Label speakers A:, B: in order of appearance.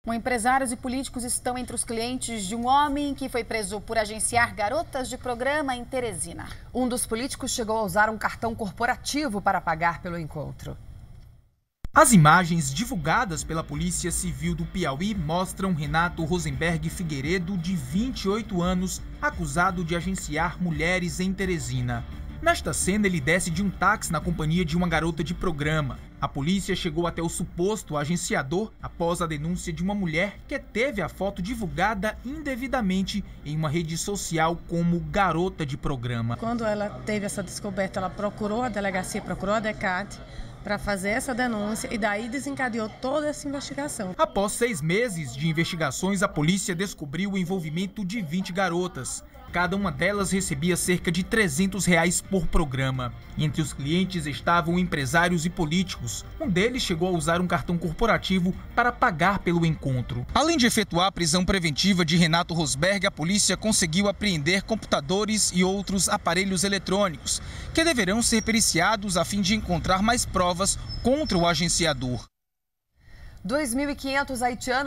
A: Empresários e políticos estão entre os clientes de um homem que foi preso por agenciar garotas de programa em Teresina.
B: Um dos políticos chegou a usar um cartão corporativo para pagar pelo encontro.
C: As imagens divulgadas pela Polícia Civil do Piauí mostram Renato Rosenberg Figueiredo, de 28 anos, acusado de agenciar mulheres em Teresina. Nesta cena, ele desce de um táxi na companhia de uma garota de programa. A polícia chegou até o suposto agenciador após a denúncia de uma mulher que teve a foto divulgada indevidamente em uma rede social como garota de programa.
D: Quando ela teve essa descoberta, ela procurou a delegacia, procurou a DECAT para fazer essa denúncia e daí desencadeou toda essa investigação.
C: Após 6 meses de investigações, a polícia descobriu o envolvimento de 20 garotas. Cada uma delas recebia cerca de R$300 por programa. Entre os clientes estavam empresários e políticos. Um deles chegou a usar um cartão corporativo para pagar pelo encontro. Além de efetuar a prisão preventiva de Renato Rosberg, a polícia conseguiu apreender computadores e outros aparelhos eletrônicos, que deverão ser periciados a fim de encontrar mais provas contra o agenciador.
B: 2.500 haitianos